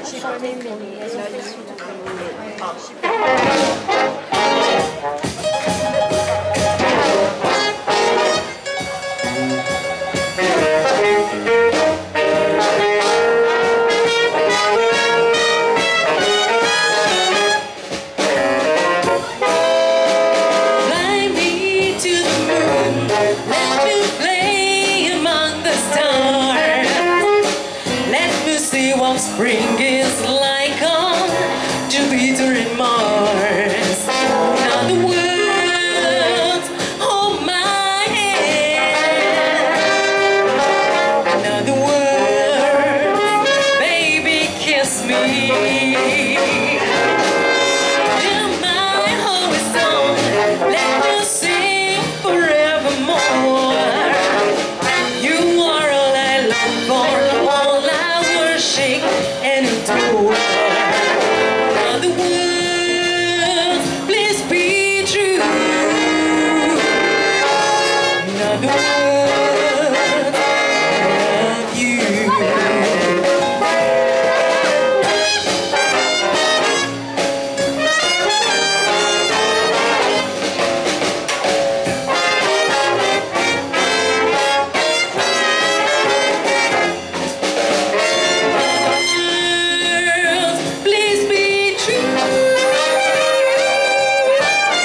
j'ai pas aimé, mais elles ont fait ce spring is like on Jupiter and Mars. Now the world hold my hand. Now the world, baby, kiss me. Till my heart is on, let me sing forevermore. You are all I long for, all I worship and adore. Now the words, please be true. Now the words, I love you.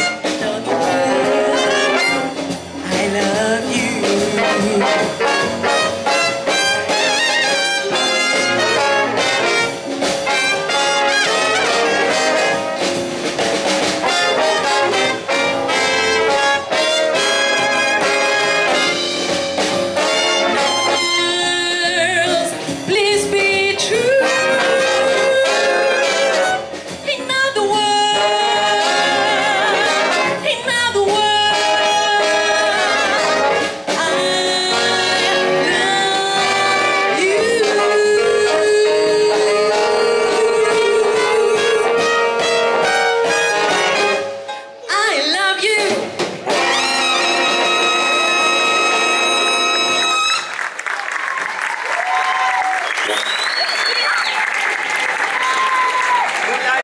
I love you.